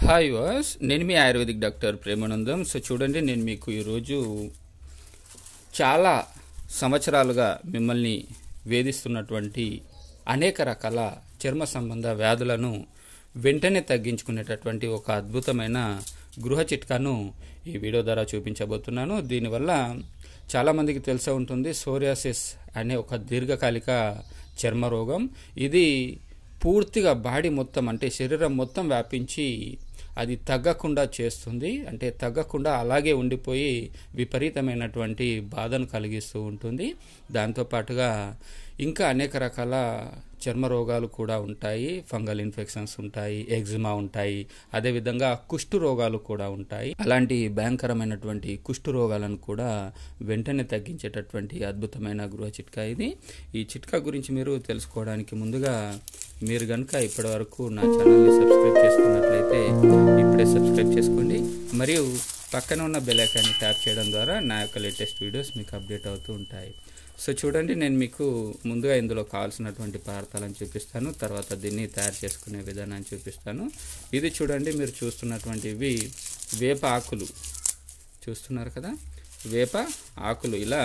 Hi వాస్ నేను మీ ఆయుర్వేదిక్ డాక్టర్ ప్రేమానందం. సో చూడండి, నేను మీకు ఈరోజు చాలా సంవత్సరాలుగా మిమ్మల్ని వేధిస్తున్నటువంటి అనేక రకాల చర్మ సంబంధ వ్యాధులను వెంటనే తగ్గించుకునేటటువంటి ఒక అద్భుతమైన గృహ చిట్కాను ఈ వీడియో ద్వారా చూపించబోతున్నాను. దీనివల్ల చాలామందికి తెలిసే ఉంటుంది, సోరియాసిస్ అనే ఒక దీర్ఘకాలిక చర్మ రోగం. ఇది పూర్తిగా బాడీ మొత్తం అంటే శరీరం మొత్తం వ్యాపించి అది తగ్గకుండా చేస్తుంది. అంటే తగ్గకుండా అలాగే ఉండిపోయి విపరీతమైనటువంటి బాధను కలిగిస్తూ ఉంటుంది. దాంతోపాటుగా ఇంకా అనేక రకాల చర్మ రోగాలు కూడా ఉంటాయి. ఫంగల్ ఇన్ఫెక్షన్స్ ఉంటాయి, ఎగ్జిమా ఉంటాయి, అదేవిధంగా కుష్టు రోగాలు కూడా ఉంటాయి. అలాంటి భయంకరమైనటువంటి కుష్టు రోగాలను కూడా వెంటనే తగ్గించేటటువంటి అద్భుతమైన గృహ చిట్కా ఇది. ఈ చిట్కా గురించి మీరు తెలుసుకోవడానికి ముందుగా మీరు కనుక ఇప్పటి వరకు నా ఛానల్ని సబ్స్క్రైబ్ చేసుకున్నట్లయితే ఇప్పుడే సబ్స్క్రైబ్ చేసుకోండి, మరియు పక్కన ఉన్న బెల్ ఐకాన్ని ట్యాప్ చేయడం ద్వారా నా యొక్క లేటెస్ట్ వీడియోస్ మీకు అప్డేట్ అవుతూ ఉంటాయి. సో చూడండి, నేను మీకు ముందుగా ఇందులో కావాల్సినటువంటి పదార్థాలను చూపిస్తాను, తర్వాత దీన్ని తయారు చేసుకునే విధానాన్ని చూపిస్తాను. ఇది చూడండి, మీరు చూస్తున్నటువంటి ఇవి వేప ఆకులు చూస్తున్నారు కదా, వేప ఆకులు. ఇలా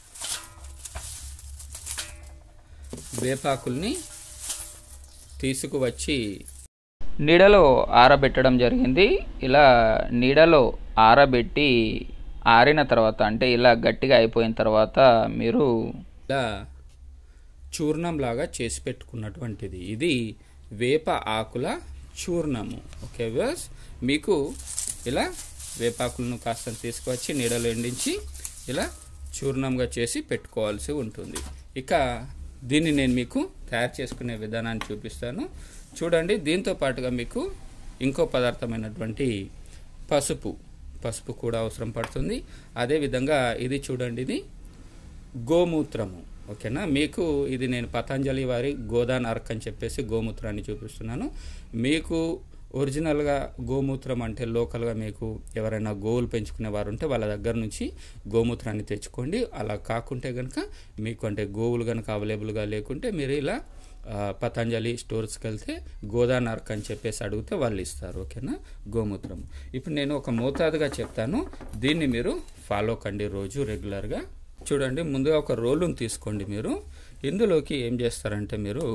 వేపాకుల్ని తీసుకువచ్చి నీడలో ఆరబెట్టడం జరిగింది. ఇలా నీడలో ఆరబెట్టి ఆరిన తర్వాత, అంటే ఇలా గట్టిగా అయిపోయిన తర్వాత మీరు ఇలా చూర్ణం లాగా చేసి పెట్టుకున్నటువంటిది ఇది వేప ఆకుల చూర్ణము. ఓకే వ్యూవర్స్, మీకు ఇలా వేపాకులను కాస్త తీసుకువచ్చి నీడలో ఎండించి ఇలా చూర్ణంగా చేసి పెట్టుకోవాల్సి ఉంటుంది. ఇక దీన్ని నేను మీకు తయారు చేసుకునే విధానాన్ని చూపిస్తాను. చూడండి, దీంతో పాటుగా మీకు ఇంకో పదార్థమైనటువంటి పసుపు కూడా అవసరం పడుతుంది. అదేవిధంగా ఇది చూడండి, ఇది గోమూత్రము. ఓకేనా, మీకు ఇది నేను పతంజలి వారి గోదాన్ అర్క్ అని చెప్పేసి గోమూత్రాన్ని చూపిస్తున్నాను. మీకు ఒరిజినల్గా గోమూత్రం అంటే లోకల్గా మీకు ఎవరైనా గోవులు పెంచుకునే వారు ఉంటే వాళ్ళ దగ్గర నుంచి గోమూత్రాన్ని తెచ్చుకోండి. అలా కాకుంటే కనుక మీకు అంటే గోవులు కనుక అవైలబుల్గా లేకుంటే మీరు ఇలా పతంజలి స్టోర్స్కి వెళ్తే గోదాన్ అర్క్ అని చెప్పేసి అడిగితే వాళ్ళు ఇస్తారు. ఓకేనా, గోమూత్రం. ఇప్పుడు నేను ఒక మోతాదుగా చెప్తాను, దీన్ని మీరు ఫాలో కండి రోజు రెగ్యులర్గా. చూడండి, ముందుగా ఒక రోలును తీసుకోండి. మీరు ఇందులోకి ఏం చేస్తారంటే మీరు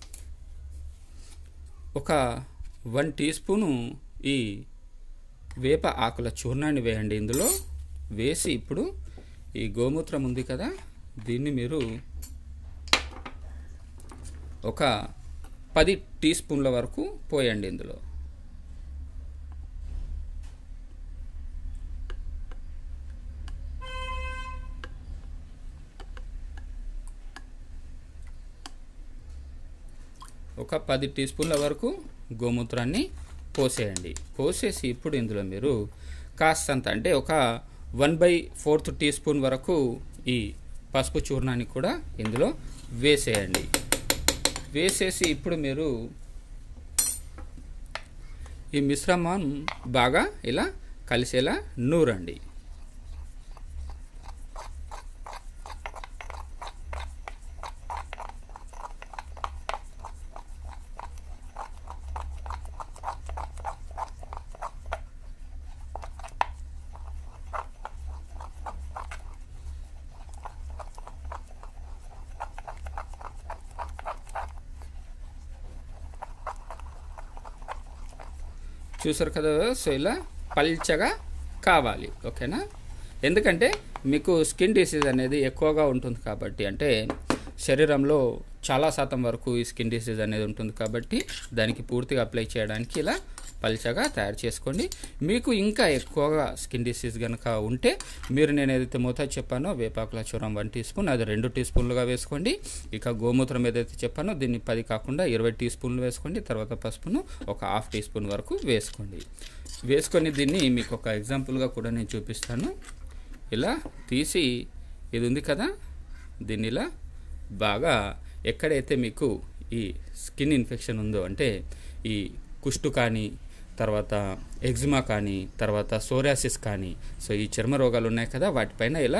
ఒక 1 టీ స్పూను ఈ వేప ఆకుల చూర్ణాన్ని వేయండి. ఇందులో వేసి ఇప్పుడు ఈ గోమూత్రం ఉంది కదా, దీన్ని మీరు ఒక 10 టీ స్పూన్ల వరకు పోయండి. ఇందులో ఒక 10 టీ స్పూన్ల వరకు గోమూత్రాన్ని పోసేయండి. పోసేసి ఇప్పుడు ఇందులో మీరు కాస్తంత అంటే ఒక 1/4 టీ స్పూన్ వరకు ఈ పసుపు చూర్ణాన్ని కూడా ఇందులో వేసేయండి. వేసేసి ఇప్పుడు మీరు ఈ మిశ్రమం బాగా ఇలా కలిసేలా నూరండి. చూసారు కదా, సో ఇలా పల్చగా కావాలి. ఓకేనా, ఎందుకంటే మీకు స్కిన్ డిసీజ్ అనేది ఎక్కువగా ఉంటుంది కాబట్టి, అంటే శరీరంలో చాలా శాతం వరకు ఈ స్కిన్ డిసీజ్ అనేది ఉంటుంది కాబట్టి దానికి పూర్తిగా అప్లై చేయడానికి ఇలా పల్చగా తయారు చేసుకోండి. మీకు ఇంకా ఎక్కువగా స్కిన్ డిసీజ్ కనుక ఉంటే మీరు నేను ఏదైతే మోతాదు చెప్పానో వేపాకుల చూర్ణం 1 టీ స్పూన్, అది 2 టీ స్పూన్లుగా వేసుకోండి. ఇక గోమూత్రం ఏదైతే చెప్పానో దీన్ని 10 కాకుండా 20 టీ స్పూన్లు వేసుకోండి. తర్వాత పసుపును ఒక 1/2 టీ స్పూన్ వరకు వేసుకోండి. వేసుకొని దీన్ని మీకు ఒక ఎగ్జాంపుల్గా కూడా నేను చూపిస్తాను. ఇలా తీసి ఇది ఉంది కదా, దీన్ని ఇలా బాగా ఎక్కడైతే మీకు ఈ స్కిన్ ఇన్ఫెక్షన్ ఉందో, అంటే ఈ కుష్టు కానీ, తర్వాత ఎగ్జిమా కానీ, తర్వాత సోరియాసిస్ కానీ, సో ఈ చర్మ రోగాలు ఉన్నాయి కదా, వాటిపైన ఇలా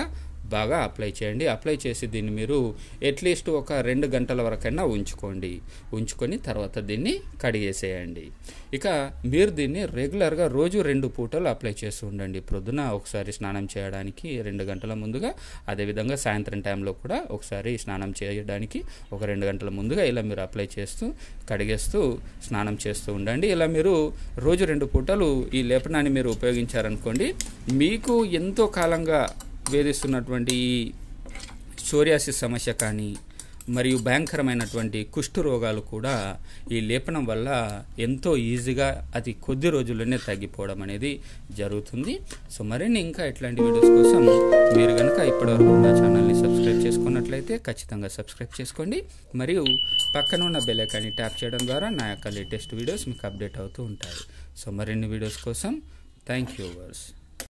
బాగా అప్లై చేయండి. అప్లై చేసి దీన్ని మీరు అట్లీస్ట్ ఒక 2 గంటల వరకైనా ఉంచుకొని తర్వాత దీన్ని కడిగేసేయండి. ఇక మీరు దీన్ని రెగ్యులర్గా రోజు 2 పూటలు అప్లై చేస్తూ ఉండండి. ప్రొద్దున ఒకసారి స్నానం చేయడానికి 2 గంటల ముందుగా, అదేవిధంగా సాయంత్రం టైంలో కూడా ఒకసారి స్నానం చేయడానికి ఒక 2 గంటల ముందుగా ఇలా మీరు అప్లై చేస్తూ కడిగేస్తూ స్నానం చేస్తూ ఉండండి. ఇలా మీరు రోజు 2 పూటలు ఈ లేపనాన్ని మీరు ఉపయోగించారనుకోండి, మీకు ఎంతో కాలంగా వేధిస్తున్నటువంటి ఈ సోరియాసిస్ సమస్య కానీ మరియు భయంకరమైనటువంటి కుష్టు రోగాలు కూడా ఈ లేపనం వల్ల ఎంతో ఈజీగా అతి కొద్ది రోజుల్లోనే తగ్గిపోవడం అనేది జరుగుతుంది. సో మరిన్ని ఇంకా ఇట్లాంటి వీడియోస్ కోసం మీరు కనుక ఇప్పటివరకు నా ఛానల్ని సబ్స్క్రైబ్ చేసుకున్నట్లయితే ఖచ్చితంగా సబ్స్క్రైబ్ చేసుకోండి. మరియు పక్కన ఉన్న బెల్ ఐకాన్ని ట్యాప్ చేయడం ద్వారా నా యొక్క లేటెస్ట్ వీడియోస్ మీకు అప్డేట్ అవుతూ ఉంటాయి. సో మరిన్ని వీడియోస్ కోసం థ్యాంక్ యూ వర్స్.